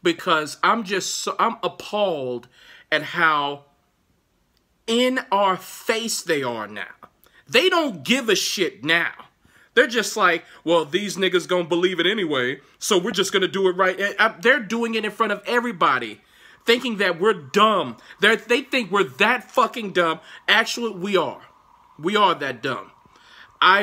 because I'm appalled at how in our face they are now. They don't give a shit now. They're just like, well, these niggas gonna believe it anyway, so we're just gonna do it right. They're doing it in front of everybody, thinking that we're dumb. They think we're that fucking dumb. Actually, we are. We are that dumb.